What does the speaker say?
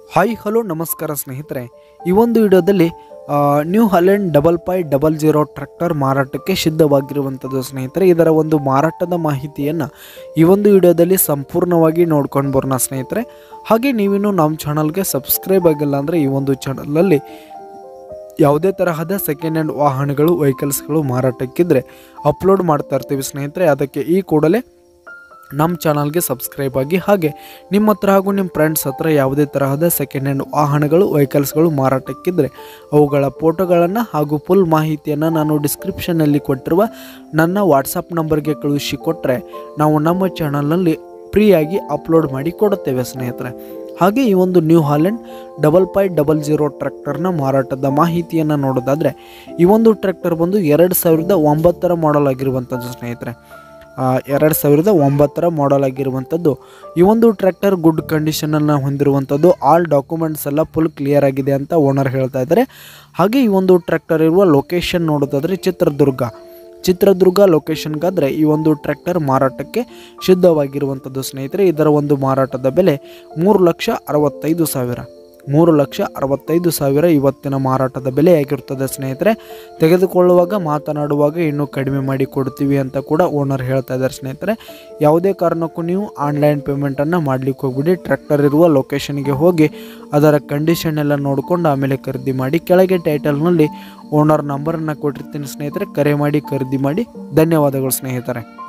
Hi hello ನಮಸ್ಕಾರ ಸ್ನೇಹಿತರೆ, ಈ ಒಂದು ವಿಡಿಯೋದಲ್ಲಿ ನ್ಯೂ ಹಾಲೆಂಡ್ 5500 ಟ್ರ್ಯಾಕ್ಟರ್ ಮಾರಾಟಕ್ಕೆ ಸಿದ್ಧವಾಗಿರುವಂಥದ್ದು ಸ್ನೇಹಿತರೆ. ಇದರ ಒಂದು ಮಾರಾಟದ ಮಾಹಿತಿಯನ್ನು ಈ ಒಂದು ವಿಡಿಯೋದಲ್ಲಿ ಸಂಪೂರ್ಣವಾಗಿ ನೋಡ್ಕೊಂಡು ಬರೋಣ ಸ್ನೇಹಿತರೆ. ಹಾಗೆ ನೀವಿನ್ನು ನಮ್ಮ ಚಾನಲ್ಗೆ ಸಬ್ಸ್ಕ್ರೈಬ್ ಆಗಿಲ್ಲ ಅಂದರೆ ಈ ಒಂದು ಚಾನಲಲ್ಲಿ ಯಾವುದೇ ತರಹದ ಸೆಕೆಂಡ್ ಹ್ಯಾಂಡ್ ವಾಹನಗಳು ವೆಹಿಕಲ್ಸ್ಗಳು ಮಾರಾಟಕ್ಕಿದ್ರೆ ಅಪ್ಲೋಡ್ ಮಾಡ್ತಾ ಇರ್ತೀವಿ ಸ್ನೇಹಿತರೆ. ಅದಕ್ಕೆ ಈ ಕೂಡಲೇ ನಮ್ಮ ಚಾನಲ್ಗೆ ಸಬ್ಸ್ಕ್ರೈಬ್ ಆಗಿ. ಹಾಗೆ ನಿಮ್ಮ ಹತ್ರ ಹಾಗೂ ನಿಮ್ಮ ಫ್ರೆಂಡ್ಸ್ ಹತ್ರ ಯಾವುದೇ ತರಹದ ಸೆಕೆಂಡ್ ಹ್ಯಾಂಡ್ ವಾಹನಗಳು ವೆಹಿಕಲ್ಸ್ಗಳು ಮಾರಾಟಕ್ಕಿದ್ರೆ ಅವುಗಳ ಫೋಟೋಗಳನ್ನು ಹಾಗೂ ಫುಲ್ ಮಾಹಿತಿಯನ್ನು ನಾನು ಡಿಸ್ಕ್ರಿಪ್ಷನ್ನಲ್ಲಿ ಕೊಟ್ಟಿರುವ ನನ್ನ ವಾಟ್ಸಪ್ ನಂಬರ್ಗೆ ಕಳುಹಿಸಿಕೊಟ್ರೆ ನಾವು ನಮ್ಮ ಚಾನಲ್ನಲ್ಲಿ ಫ್ರೀಯಾಗಿ ಅಪ್ಲೋಡ್ ಮಾಡಿ ಕೊಡುತ್ತೇವೆ ಸ್ನೇಹಿತರೆ. ಹಾಗೆ ಈ ಒಂದು ನ್ಯೂ ಹಾಲೆಂಡ್ 5500 ಟ್ರ್ಯಾಕ್ಟರ್ನ ಮಾರಾಟದ ಮಾಹಿತಿಯನ್ನು ನೋಡೋದಾದರೆ, ಈ ಒಂದು ಟ್ರ್ಯಾಕ್ಟರ್ ಬಂದು 2009 ಮಾಡೆಲ್ ಆಗಿರುವಂಥದ್ದು ಸ್ನೇಹಿತರೆ. 2009 ಮಾಡೆಲ್ ಆಗಿರುವಂಥದ್ದು. ಈ ಒಂದು ಟ್ರ್ಯಾಕ್ಟರ್ ಗುಡ್ ಕಂಡೀಷನನ್ನು ಹೊಂದಿರುವಂಥದ್ದು. ಆಲ್ ಡಾಕ್ಯುಮೆಂಟ್ಸ್ ಎಲ್ಲ ಫುಲ್ ಕ್ಲಿಯರ್ ಆಗಿದೆ ಅಂತ ಓನರ್ ಹೇಳ್ತಾ ಇದ್ದಾರೆ. ಹಾಗೆ ಈ ಒಂದು ಟ್ರ್ಯಾಕ್ಟರ್ ಇರುವ ಲೊಕೇಶನ್ ನೋಡೋದಾದರೆ ಚಿತ್ರದುರ್ಗ ಲೊಕೇಶನ್ಗಾದರೆ ಈ ಒಂದು ಟ್ರ್ಯಾಕ್ಟರ್ ಮಾರಾಟಕ್ಕೆ ಸಿದ್ಧವಾಗಿರುವಂಥದ್ದು ಸ್ನೇಹಿತರೆ. ಇದರ ಒಂದು ಮಾರಾಟದ ಬೆಲೆ 3,65,000 ಇವತ್ತಿನ ಮಾರಾಟದ ಬೆಲೆ ಆಗಿರುತ್ತದೆ ಸ್ನೇಹಿತರೆ. ತೆಗೆದುಕೊಳ್ಳುವಾಗ ಮಾತನಾಡುವಾಗ ಇನ್ನೂ ಕಡಿಮೆ ಮಾಡಿ ಕೊಡ್ತೀವಿ ಅಂತ ಕೂಡ ಓನರ್ ಹೇಳ್ತಾ ಇದ್ದಾರೆ ಸ್ನೇಹಿತರೆ. ಯಾವುದೇ ಕಾರಣಕ್ಕೂ ನೀವು ಆನ್ಲೈನ್ ಪೇಮೆಂಟನ್ನು ಮಾಡಲಿಕ್ಕೆ ಹೋಗ್ಬಿಡಿ. ಟ್ರ್ಯಾಕ್ಟರ್ ಇರುವ ಲೊಕೇಶನ್ಗೆ ಹೋಗಿ ಅದರ ಕಂಡೀಷನ್ ಎಲ್ಲ ನೋಡಿಕೊಂಡು ಆಮೇಲೆ ಖರೀದಿ ಮಾಡಿ. ಕೆಳಗೆ ಟೈಟಲ್ನಲ್ಲಿ ಓನರ್ ನಂಬರನ್ನು ಕೊಟ್ಟಿರ್ತೀನಿ ಸ್ನೇಹಿತರೆ, ಕರೆ ಮಾಡಿ ಖರೀದಿ ಮಾಡಿ. ಧನ್ಯವಾದಗಳು ಸ್ನೇಹಿತರೆ.